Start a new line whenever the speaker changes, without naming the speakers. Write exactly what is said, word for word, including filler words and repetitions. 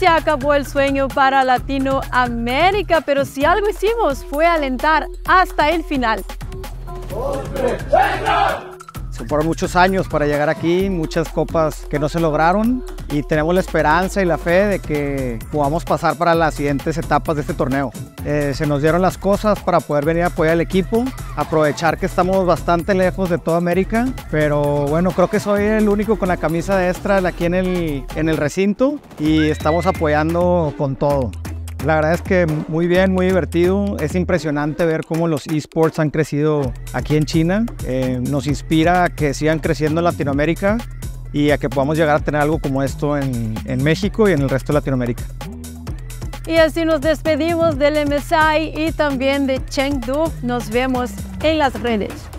se acabó el sueño para Latinoamérica, pero si algo hicimos fue alentar hasta el final.
Se fueron muchos años para llegar aquí, muchas copas que no se lograron y tenemos la esperanza y la fe de que podamos pasar para las siguientes etapas de este torneo. Eh, se nos dieron las cosas para poder venir a apoyar al equipo, aprovechar que estamos bastante lejos de toda América, pero bueno, creo que soy el único con la camisa de Estral aquí en el, en el recinto y estamos apoyando con todo. La verdad es que muy bien, muy divertido. Es impresionante ver cómo los eSports han crecido aquí en China. Eh, nos inspira a que sigan creciendo en Latinoamérica y a que podamos llegar a tener algo como esto en, en México y en el resto de Latinoamérica.
Y así nos despedimos del M S I y también de Chengdu. Nos vemos en las redes.